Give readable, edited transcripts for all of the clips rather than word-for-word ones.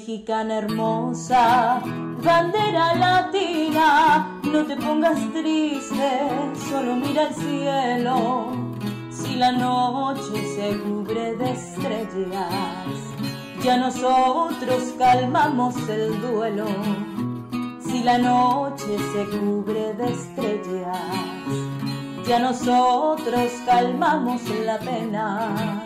Mexicana hermosa, bandera latina, no te pongas triste, solo mira el cielo. Si la noche se cubre de estrellas, ya nosotros calmamos el duelo. Si la noche se cubre de estrellas, ya nosotros calmamos la pena.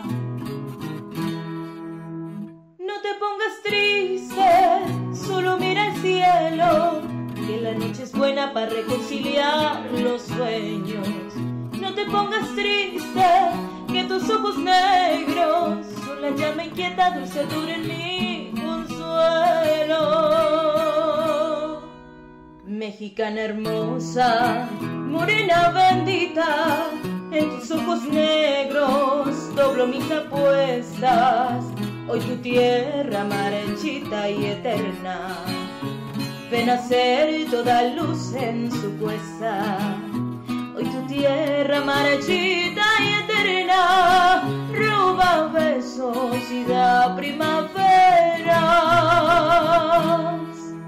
No te pongas triste, solo mira el cielo, que la noche es buena para reconciliar los sueños. No te pongas triste, que tus ojos negros son la llama inquieta, dulce dura en mi consuelo. Mexicana hermosa, morena bendita, en tus ojos negros doblo mis apuestas. Hoy tu tierra marchita y eterna ve nacer toda luz en su cuesta. Hoy tu tierra marchita y eterna roba besos y da primaveras.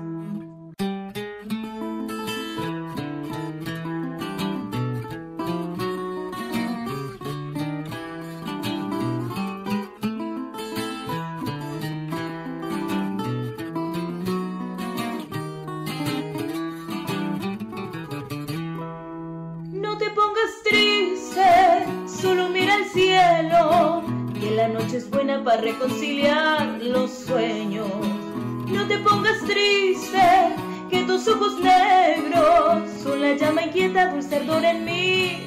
No te pongas triste, solo mira el cielo, que la noche es buena para reconciliar los sueños. No te pongas triste, que tus ojos negros son la llama inquieta, dulce ardor en mi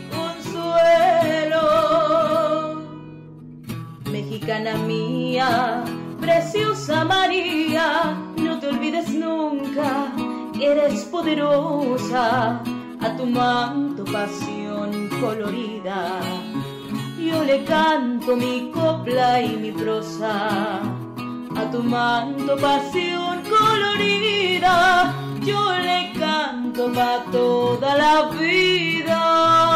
consuelo. Mexicana mía, preciosa María, no te olvides nunca que eres poderosa. A tu manto pasión colorida, yo le canto mi copla y mi prosa. A tu manto pasión colorida, yo le canto pa' toda la vida.